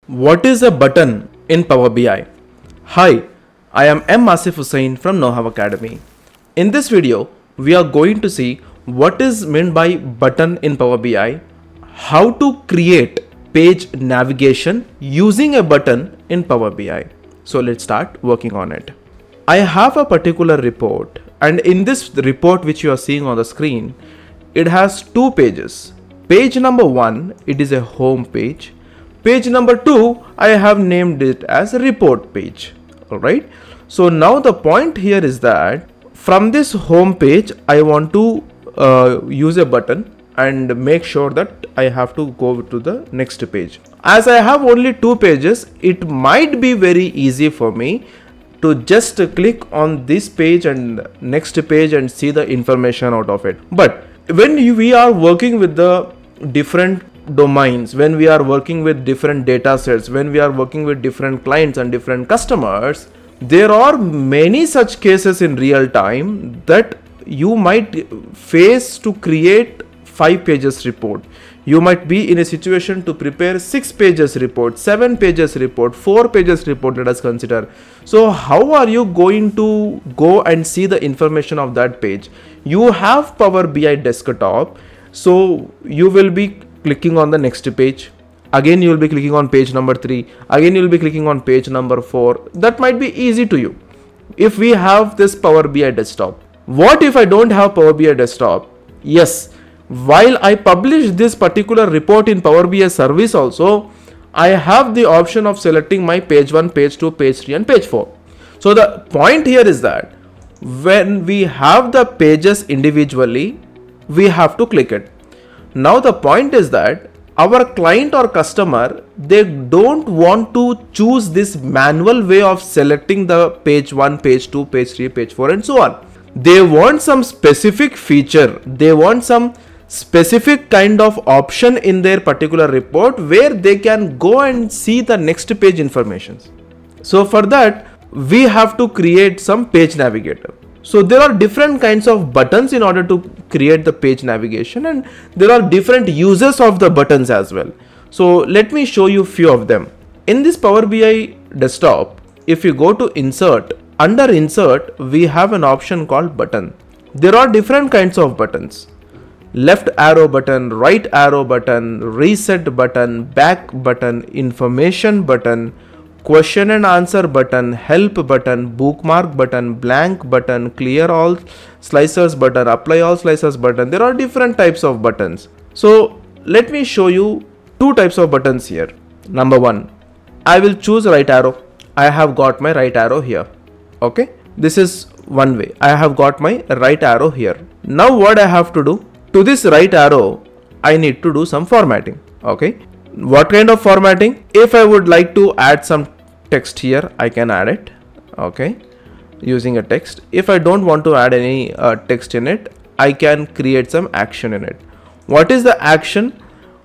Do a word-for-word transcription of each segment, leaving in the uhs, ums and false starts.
What is a button in Power B I? Hi, I am M. Asif Hussain from Know How Academy. In this video, we are going to see what is meant by button in Power B I, how to create page navigation using a button in Power B I. So let's start working on it. I have a particular report, and in this report which you are seeing on the screen, it has two pages. Page number one, it is a home page. Page number two, I have named it as a report page. Alright. So now the point here is that from this home page, I want to uh, use a button and make sure that I have to go to the next page. As I have only two pages, it might be very easy for me to just click on this page and next page and see the information out of it. But when we are working with the different domains, when we are working with different data sets, when we are working with different clients and different customers, there are many such cases in real time that you might face to create five pages report. You might be in a situation to prepare six pages report, seven pages report, four pages report, let us consider. So how are you going to go and see the information of that page? You have Power B I desktop, so you will be clicking on the next page. Again you will be clicking on page number three. Again you will be clicking on page number four. That might be easy to you if we have this Power B I desktop. What if I don't have Power B I desktop? Yes, while I publish this particular report in Power B I service also, I have the option of selecting my page one, page two, page three and page four. So the point here is that when we have the pages individually, we have to click it. Now the point is that our client or customer, they don't want to choose this manual way of selecting the page one, page two, page three, page four and so on. They want some specific feature. They want some specific kind of option in their particular report where they can go and see the next page information. So for that, we have to create some page navigator. So there are different kinds of buttons in order to create the page navigation, and there are different uses of the buttons as well. So let me show you few of them. In this Power B I desktop, if you go to insert, under insert, we have an option called button. There are different kinds of buttons. Left arrow button, right arrow button, reset button, back button, information button, question and answer button, help button, bookmark button, blank button, clear all slicers button, apply all slicers button. There are different types of buttons. So let me show you two types of buttons here. Number one, I will choose right arrow. I have got my right arrow here. Okay, this is one way. I have got my right arrow here. Now what I have to do? To this right arrow, I need to do some formatting. Okay, what kind of formatting? If I would like to add some text here, I can add it. Okay, using a text. If I don't want to add any uh, text in it, I can create some action in it. What is the action?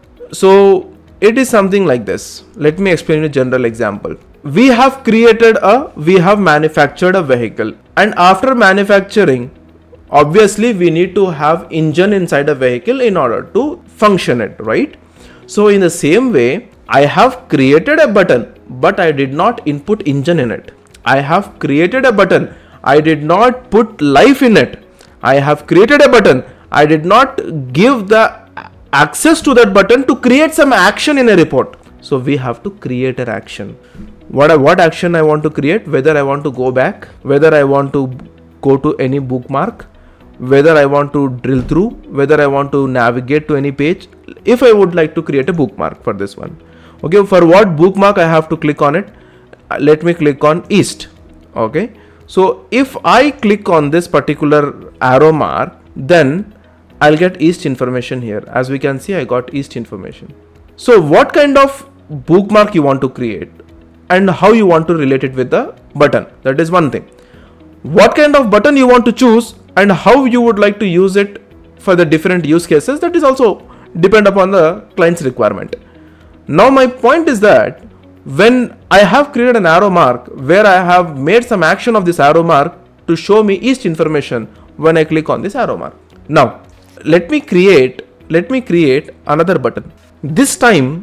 So it is something like this. Let me explain a general example. We have created a, we have manufactured a vehicle, and after manufacturing, obviously we need to have engine inside a vehicle in order to function it, right? So in the same way, I have created a button, but I did not input engine in it. I have created a button. I did not put life in it. I have created a button. I did not give the access to that button to create some action in a report. So we have to create an action. What, what action I want to create? Whether I want to go back, whether I want to go to any bookmark, whether I want to drill through, whether I want to navigate to any page. If I would like to create a bookmark for this one. Okay, for what bookmark I have to click on it? Let me click on East. Okay, so if I click on this particular arrow mark, then I'll get East information here. As we can see, I got East information. So what kind of bookmark you want to create and how you want to relate it with the button? That is one thing. What kind of button you want to choose and how you would like to use it for the different use cases, that is also depend upon the client's requirement. Now my point is that when I have created an arrow mark where I have made some action of this arrow mark to show me East information when I click on this arrow mark. Now let me create let me create another button. This time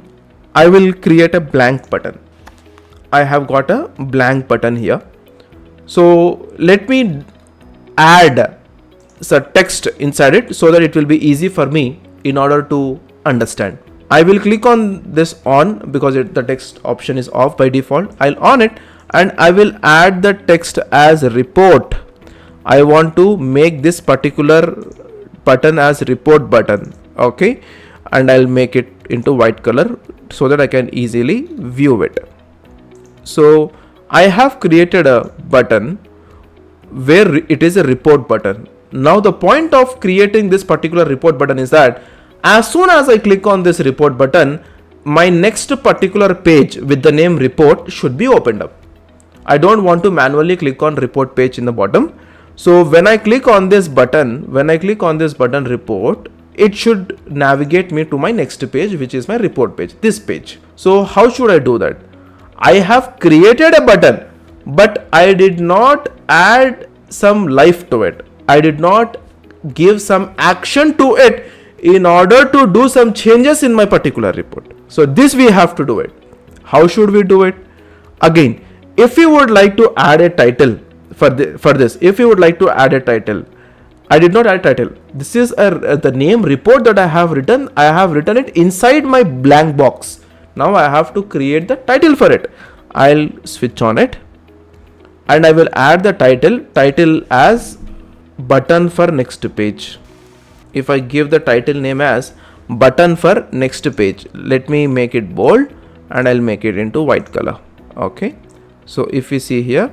I will create a blank button. I have got a blank button here. So let me add some text inside it so that it will be easy for me in order to understand. I will click on this on because it, the text option is off by default. I'll on it and I will add the text as report. I want to make this particular button as report button. Okay. And I'll make it into white color so that I can easily view it. So I have created a button where it is a report button. Now the point of creating this particular report button is that as soon as I click on this report button, my next particular page with the name report should be opened up. I don't want to manually click on report page in the bottom. So when I click on this button, when I click on this button report, it should navigate me to my next page, which is my report page, this page. So how should I do that? I have created a button, but I did not add some life to it. I did not give some action to it in order to do some changes in my particular report. So this we have to do it. How should we do it? Again, if you would like to add a title for, the, for this, if you would like to add a title, I did not add title. This is a, the name report that I have written. I have written it inside my blank box. Now I have to create the title for it. I'll switch on it and I will add the title, title as button for next page. If I give the title name as button for next page, let me make it bold and I'll make it into white color. Okay. So if you see here,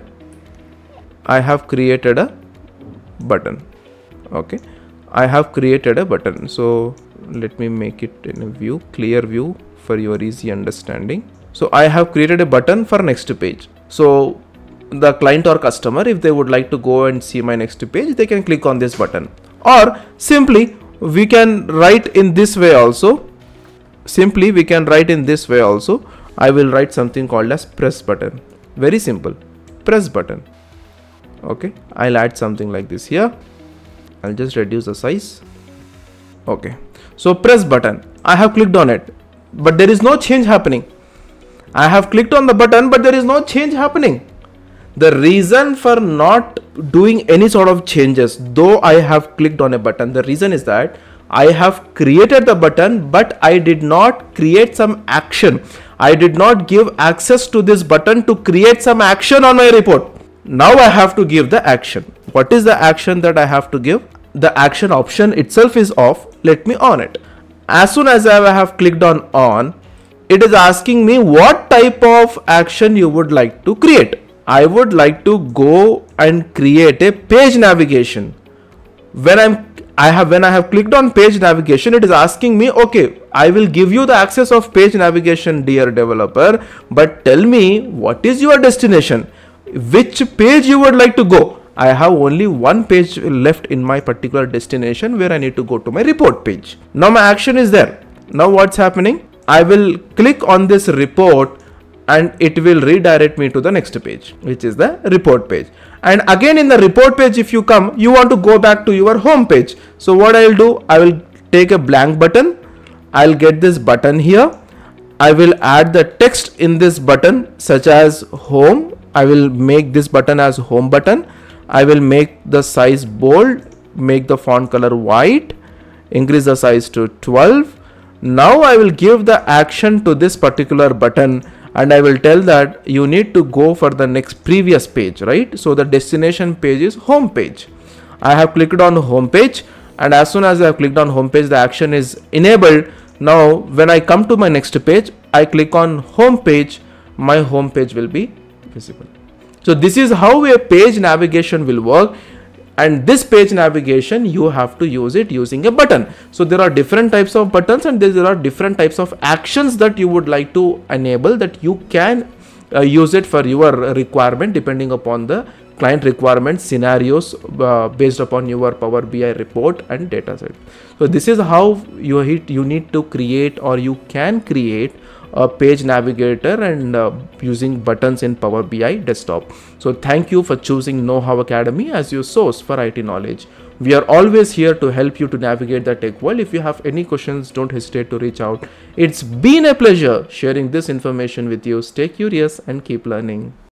I have created a button. Okay. I have created a button. So let me make it in a view, clear view for your easy understanding. So I have created a button for next page. So the client or customer, if they would like to go and see my next page, they can click on this button, or simply we can write in this way also. Simply we can write in this way also. I will write something called as press button. Very simple, press button. Okay. I'll add something like this here. I'll just reduce the size. Okay. So press button, I have clicked on it, but there is no change happening. I have clicked on the button, but there is no change happening. The reason for not doing any sort of changes, though I have clicked on a button, the reason is that I have created the button, but I did not create some action. I did not give access to this button to create some action on my report. Now I have to give the action. What is the action that I have to give? The action option itself is off. Let me on it. As soon as I have clicked on on, it is asking me what type of action you would like to create. I would like to go and create a page navigation. When I'm I have when I have clicked on page navigation, it is asking me, okay, I will give you the access of page navigation, dear developer, but tell me what is your destination, which page you would like to go. I have only one page left in my particular destination where I need to go to my report page. Now my action is there. Now what's happening? I will click on this report and it will redirect me to the next page, which is the report page. And again in the report page, if you come, you want to go back to your home page. So what I'll do, I will take a blank button. I'll get this button here. I will add the text in this button such as home. I will make this button as home button. I will make the size bold, make the font color white, increase the size to twelve. Now I will give the action to this particular button and I will tell that you need to go for the next previous page, right? So the destination page is home page. I have clicked on home page, and as soon as I have clicked on home page, the action is enabled. Now when I come to my next page, I click on home page, my home page will be visible. So this is how a page navigation will work. And this page navigation, you have to use it using a button. So there are different types of buttons and there are different types of actions that you would like to enable, that you can uh, use it for your requirement depending upon the client requirements, scenarios uh, based upon your Power B I report and data set. So this is how you, hit, you need to create, or you can create a page navigator and uh, using buttons in Power B I desktop. So thank you for choosing Know How Academy as your source for I T knowledge. We are always here to help you to navigate the tech world. If you have any questions, don't hesitate to reach out. It's been a pleasure sharing this information with you. Stay curious and keep learning.